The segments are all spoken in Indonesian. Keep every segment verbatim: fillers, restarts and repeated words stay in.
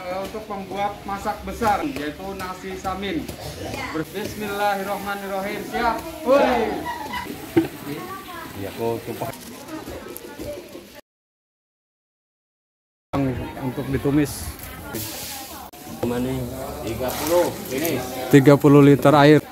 uh, untuk membuat masak besar, yaitu nasi samin. Bismillahirrahmanirrahim. Siap? Woi. Ya, kok tumpah. Untuk ditumis. Mana? tiga puluh ini. tiga puluh liter air.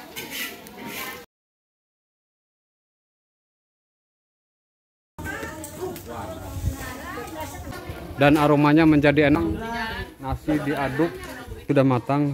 Dan aromanya menjadi enak. Nasi diaduk sudah matang.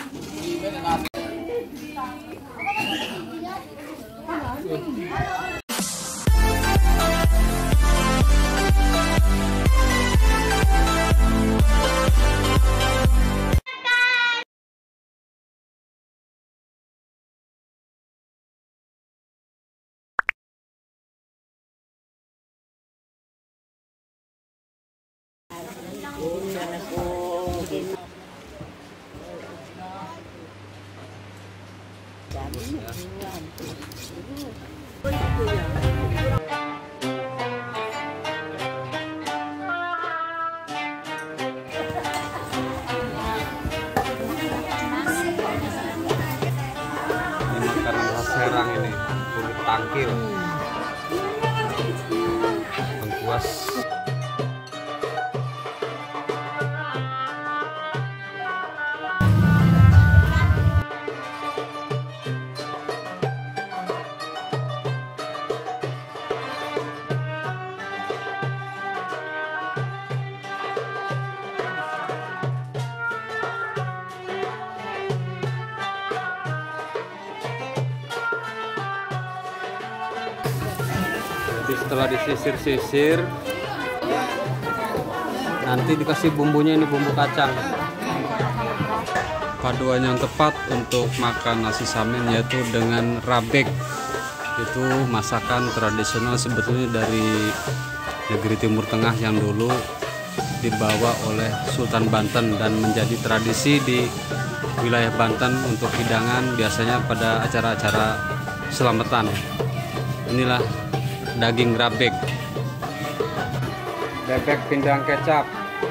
Ini makanan khas Serang ini, kulit tangkil, lengkuas. Jadi setelah disisir-sisir, nanti dikasih bumbunya, ini bumbu kacang. Paduan yang tepat untuk makan nasi samin yaitu dengan rabek. Itu masakan tradisional sebetulnya dari negeri Timur Tengah yang dulu dibawa oleh Sultan Banten dan menjadi tradisi di wilayah Banten untuk hidangan biasanya pada acara-acara selamatan. Inilah daging rabek, bebek pindang kecap,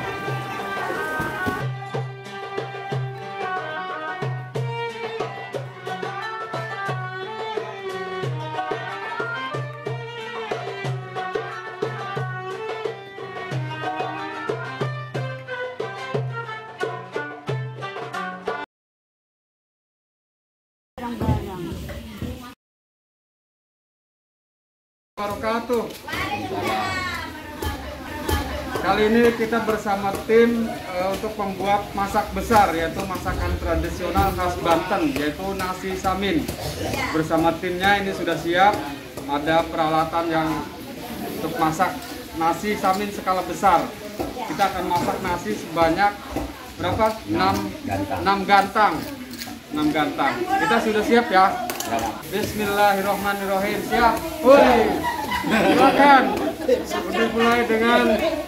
Wabarakatuh. Kali ini kita bersama tim uh, untuk membuat masak besar, yaitu masakan tradisional khas Banten, yaitu nasi samin. Bersama timnya ini sudah siap, ada peralatan yang untuk masak nasi samin skala besar. Kita akan masak nasi sebanyak berapa? enam gantang. enam gantang. Kita sudah siap ya? Bismillahirrahmanirrahim. Siap? Woi. Silakan. Kita mulai dengan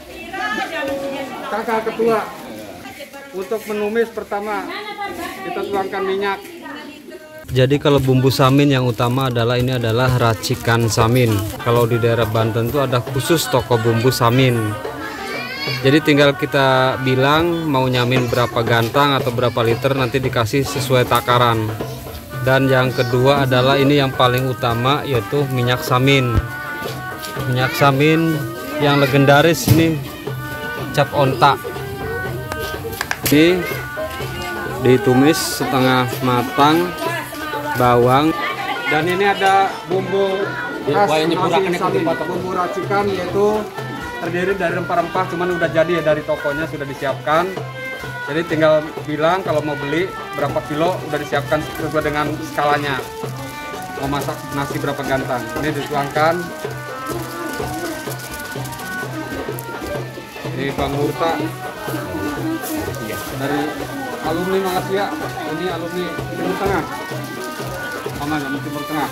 kakak ketua. Untuk menumis pertama kita tuangkan minyak. Jadi kalau bumbu samin yang utama adalah ini adalah racikan samin. Kalau di daerah Banten itu ada khusus toko bumbu samin. Jadi tinggal kita bilang mau nyamin berapa gantang atau berapa liter, nanti dikasih sesuai takaran. Dan yang kedua adalah ini yang paling utama, yaitu minyak samin. Minyak samin yang legendaris ini cap onta. Ini ditumis setengah matang, bawang, dan ini ada bumbu khas nasi samin, bumbu racikan, yaitu terdiri dari rempah-rempah, cuman udah jadi ya dari tokonya, sudah disiapkan. Jadi tinggal bilang kalau mau beli berapa kilo, udah disiapkan sesuai dengan skalanya. Mau masak nasi berapa gantang, ini dituangkan. Ini Bang Murta dari alumni, makasih ya. Ini alumni Timur Tengah. Sama sama Timur Tengah.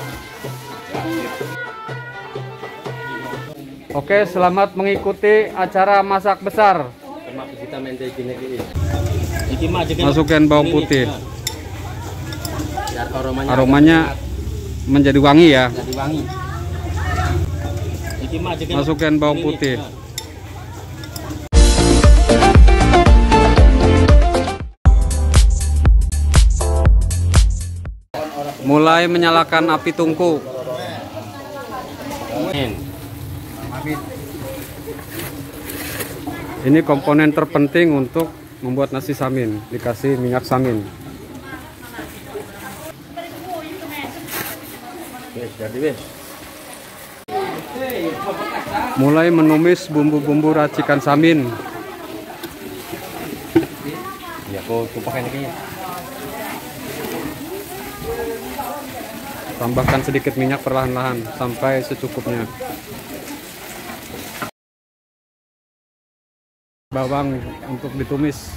Oke, selamat mengikuti acara masak besar. Masukkan bawang putih. Aromanya menjadi wangi ya. Masukkan bawang putih. mulai menyalakan api tungku. Ini komponen terpenting untuk membuat nasi samin, dikasih minyak samin. Mulai menumis bumbu-bumbu racikan samin. Ya, aku tumpahkan ini. Tambahkan sedikit minyak perlahan-lahan sampai secukupnya. Bawang untuk ditumis.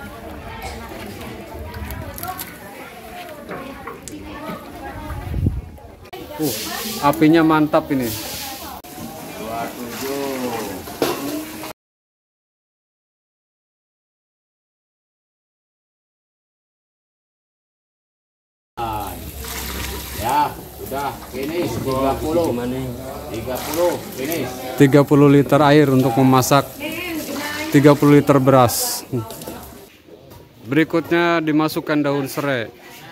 Uh, apinya mantap ini. Ya, sudah finish tiga puluh. tiga puluh finish. tiga puluh liter air untuk memasak tiga puluh liter beras. Berikutnya dimasukkan daun serai.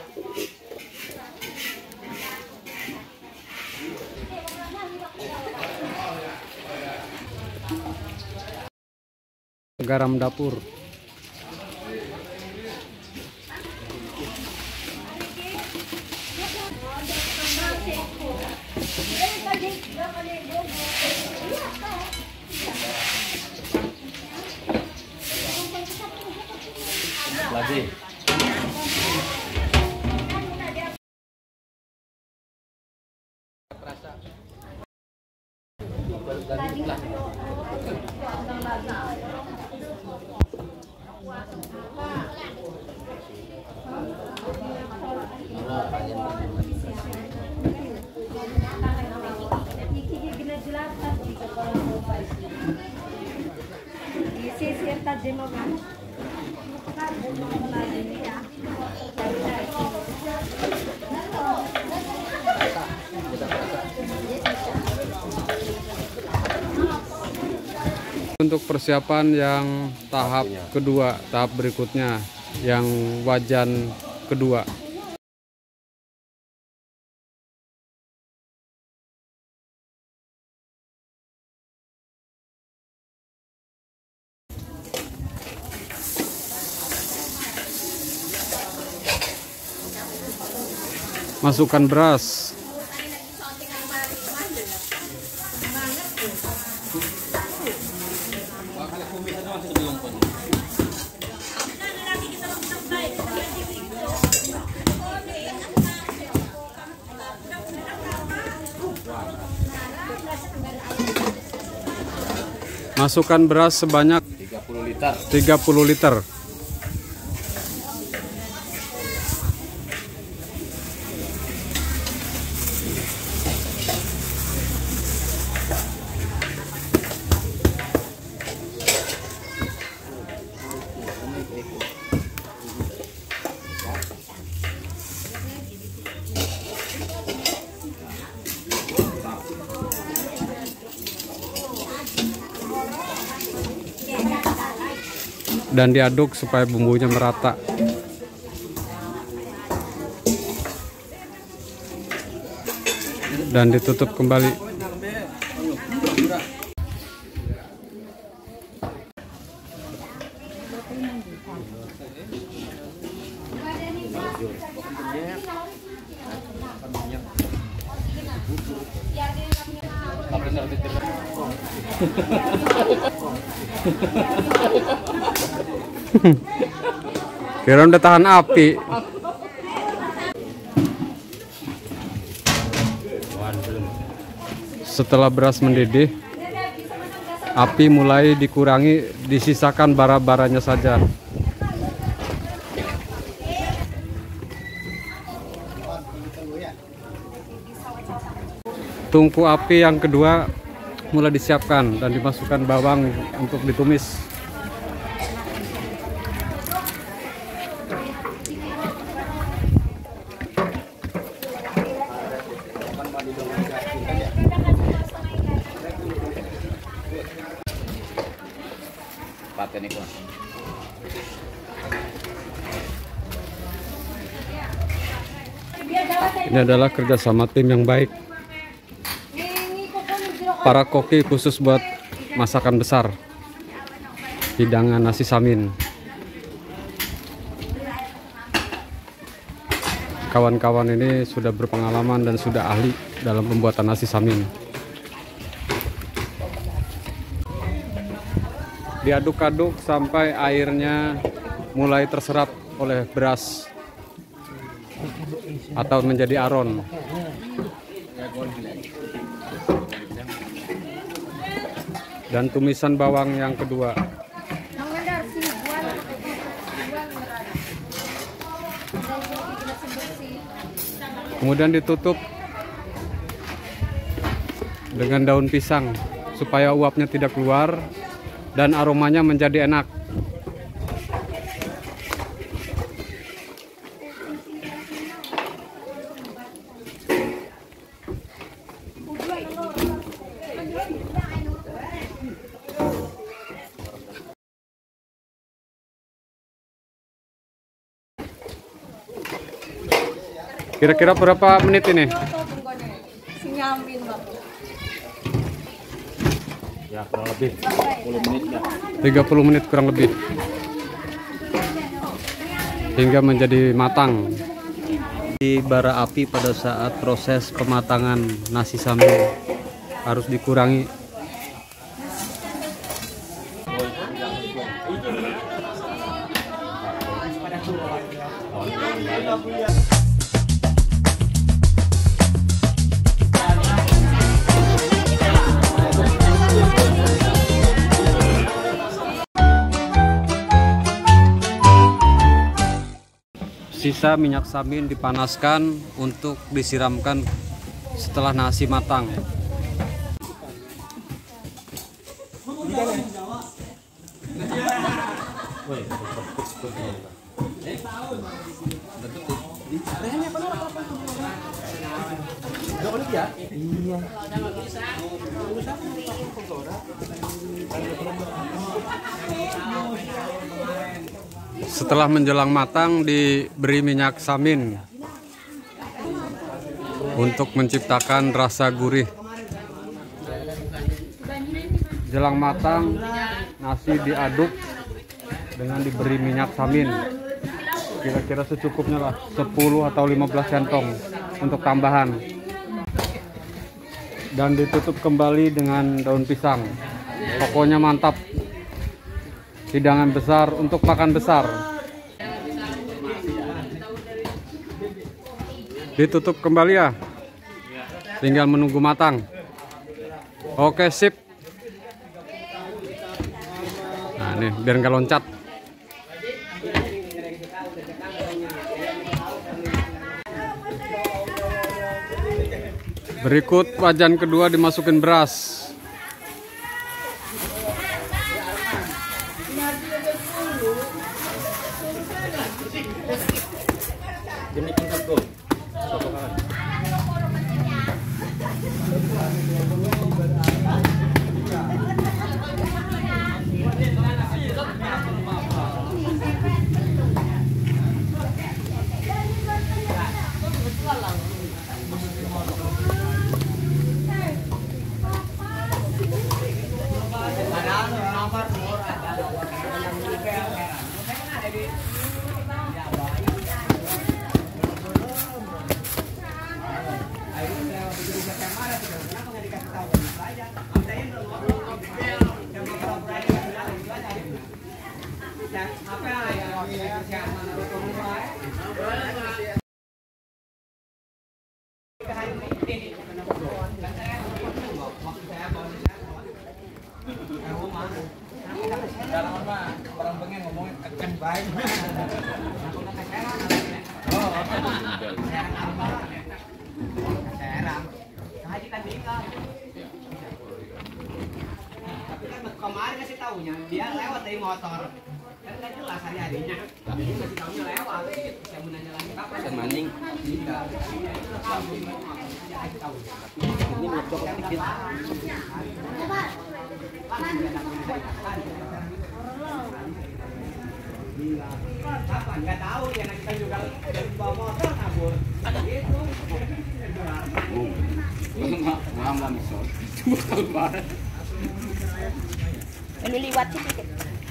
Garam dapur. Lagi. Untuk persiapan yang tahap kedua, tahap berikutnya, yang wajan kedua. Masukkan beras. Masukkan beras sebanyak tiga puluh liter. tiga puluh liter. Dan diaduk supaya bumbunya merata. Dan ditutup kembali. Kira udah tahan api. Setelah beras mendidih, api mulai dikurangi, disisakan bara-baranya saja. Tungku api yang kedua mulai disiapkan dan dimasukkan bawang untuk ditumis. Paten itu. Biar dapat Ini adalah kerjasama tim yang baik. Para koki khusus buat masakan besar, hidangan nasi samin. Kawan-kawan ini sudah berpengalaman dan sudah ahli dalam pembuatan nasi samin. Diaduk-aduk sampai airnya mulai terserap oleh beras atau menjadi aron. Dan tumisan bawang yang kedua. Kemudian ditutup dengan daun pisang supaya uapnya tidak keluar dan aromanya menjadi enak. Kira-kira berapa menit ini? Ya kurang lebih sepuluh menit ya. tiga puluh menit kurang lebih. Hingga menjadi matang. Di bara api pada saat proses pematangan nasi samin harus dikurangi. Sisa minyak samin dipanaskan untuk disiramkan setelah nasi matang. Setelah menjelang matang diberi minyak samin untuk menciptakan rasa gurih. Jelang matang nasi diaduk dengan diberi minyak samin. Kira-kira secukupnya lah, sepuluh atau lima belas centong untuk tambahan. Dan ditutup kembali dengan daun pisang. Pokoknya mantap. Hidangan besar untuk makan besar. Ditutup kembali ya. Tinggal menunggu matang. Oke, sip. Nah, nih biar nggak loncat. Berikut wajan kedua dimasukin beras. Kemarin kasih tahunya dia lewat dari motor, kan nggak jelas hari-harinya. Tapi masih tahunya lewat. Saya mau nanya lagi kapan? Saya maning. Ini ngecok dikit. Pak. Kapan? Nggak tahu ya, nah kita juga dari bawa motor kabur. Gitu. Nggak misal. Cuma tahun barat. Meliliwat sedikit.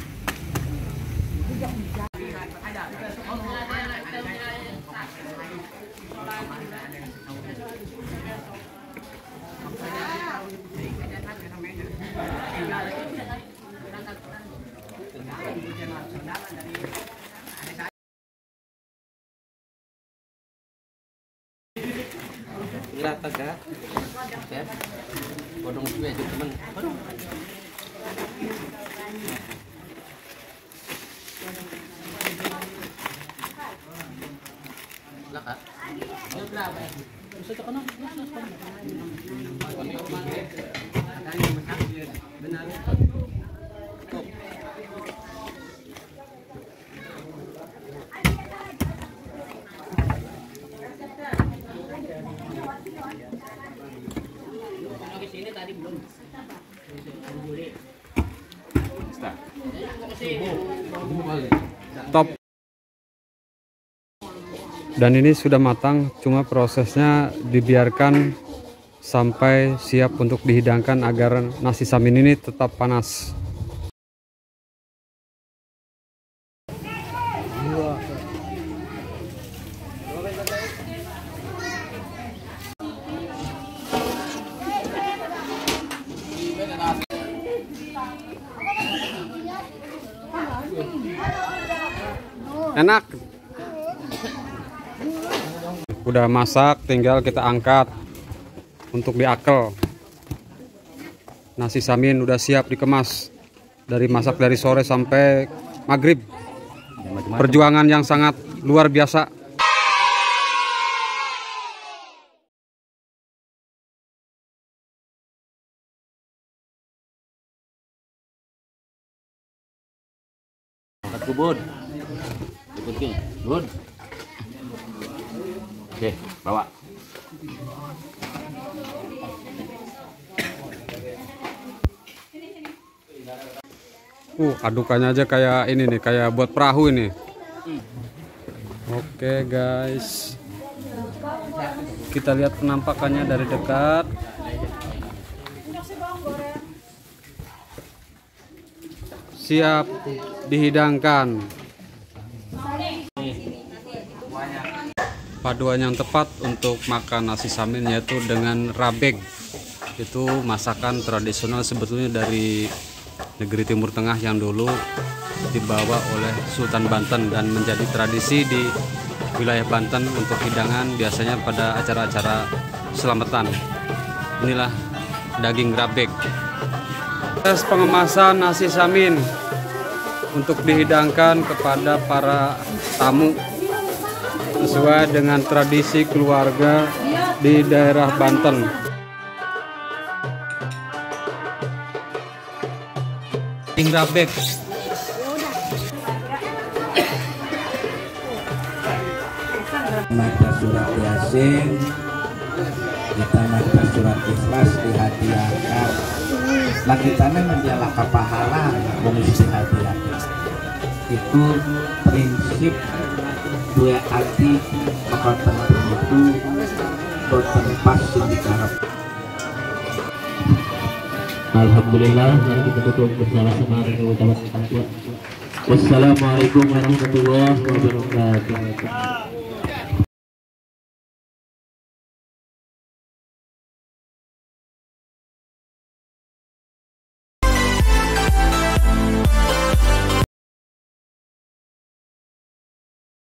Rata ga? Ya. Podong suwe itu teman. Lah Kak. Ini berapa? Bisa tekan. Benar. Sini tadi belum. Top. Dan ini sudah matang, cuma prosesnya dibiarkan sampai siap untuk dihidangkan agar nasi samin ini tetap panas. Enak. Udah masak, tinggal kita angkat untuk diakel. Nasi samin udah siap dikemas. Dari masak dari sore sampai maghrib. Perjuangan yang sangat luar biasa. Angkat kubur. Ikutin, Bun. Oke, bawa. Uh, adukannya aja kayak ini nih, kayak buat perahu ini. Oke, guys. Kita lihat penampakannya dari dekat. Siap dihidangkan. Paduan yang tepat untuk makan nasi samin yaitu dengan rabeg. Itu masakan tradisional sebetulnya dari negeri Timur Tengah yang dulu dibawa oleh Sultan Banten dan menjadi tradisi di wilayah Banten untuk hidangan biasanya pada acara-acara selamatan. Inilah daging rabeg. Proses pengemasan nasi samin untuk dihidangkan kepada para tamu sesuai dengan tradisi keluarga di daerah Banten. Daging rabeg. Baca surat Yasin, kita baca surat Ikhlas dihadiahkan. Lagi tanah menjalah kepahalaan mengisi hadiahkan. Itu prinsip dua arti maka tentu itu bertempat di karep. Alhamdulillah, mari kita duduk bersama-sama dengan ucapan salam. Wassalamualaikum warahmatullahi wabarakatuh.